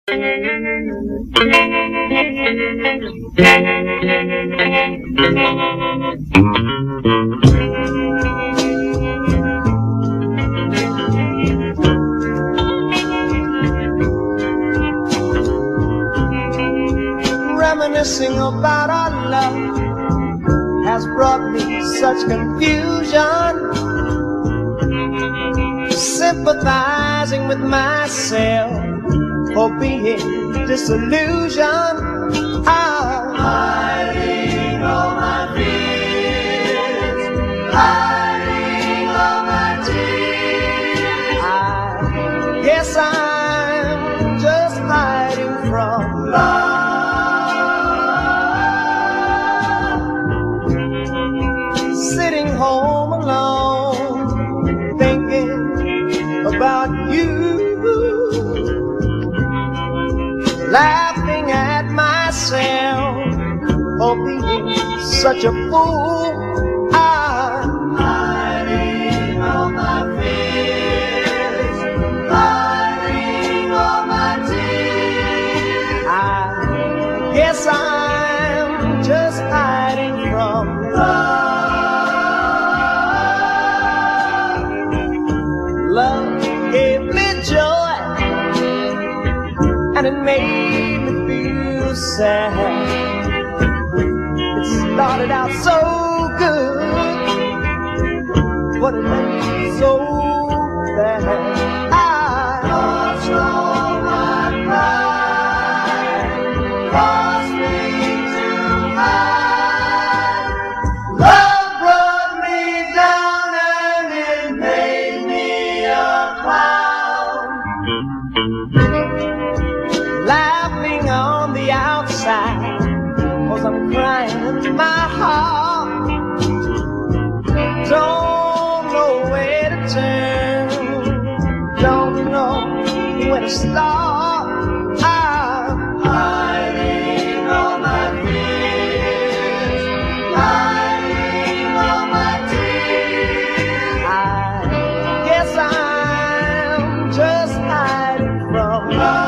Reminiscing about our love has brought me such confusion. Sympathizing with myself for being disillusioned. I'm hiding all my fears, hiding all my tears. I guess I'm just hiding from love. Sitting home alone, thinking about you, laughing at myself for being such a fool. I'm hiding all my fears, hiding all my tears. I guess I'm just hiding from love. Love gave me joy, and it made me feel sad. It started out so good, but it ended so bad. I lost all my pride, lost me to hide. Love brought me down and it made me a clown. Laughing on the outside, 'cause I'm crying in my heart. Don't know where to turn, don't know where to start. I'm hiding all my fears, hiding all my tears. I guess I'm just hiding from love.